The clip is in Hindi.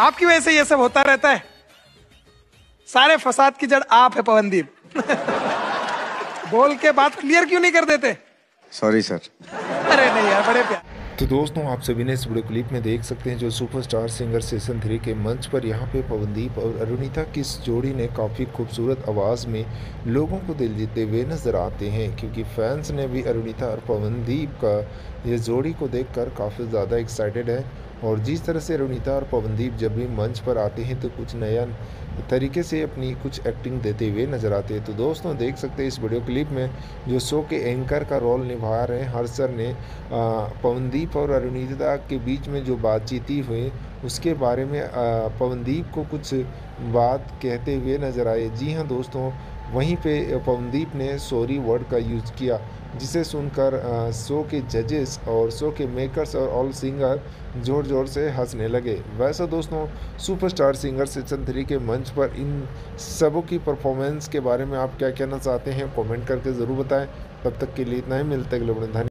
आपकी वजह से ये सब होता रहता है। सारे फसाद की जड़ आप है पवनदीप। बोल के बात क्लियर क्यों नहीं कर देते? Sorry sir. अरे नहीं यार, बड़े प्यार। तो दोस्तों, आप सभी ने इस वीडियो क्लिप में देख सकते हैं जो सुपरस्टार सिंगर सीजन 3 के मंच पर यहाँ पे पवनदीप और अरुणिता की इस जोड़ी ने काफ़ी खूबसूरत आवाज़ में लोगों को दिल जीतते हुए नज़र आते हैं, क्योंकि फैंस ने भी अरुणिता और पवनदीप का ये जोड़ी को देखकर काफ़ी ज़्यादा एक्साइटेड है। और जिस तरह से अरुणिता और पवनदीप जब भी मंच पर आते हैं तो कुछ नया तरीके से अपनी कुछ एक्टिंग देते हुए नज़र आते हैं। तो दोस्तों, देख सकते हैं इस वीडियो क्लिप में जो शो के एंकर का रोल निभा रहे हैं हर्ष सर ने पवनदीप और अरुणिता के बीच में जो बातचीत हुई उसके बारे में पवनदीप को कुछ बात कहते हुए नज़र आए। जी हाँ दोस्तों, वहीं पे पवनदीप ने सॉरी वर्ड का यूज़ किया, जिसे सुनकर शो के जजेस और शो के मेकर्स और ऑल सिंगर ज़ोर ज़ोर से हंसने लगे। वैसे दोस्तों, सुपरस्टार सिंगर सीजन 3 के मंच पर इन सबों की परफॉर्मेंस के बारे में आप क्या कहना चाहते हैं, कमेंट करके ज़रूर बताएं। तब तक के लिए इतना ही, मिलते हैं अगले वीडियो में।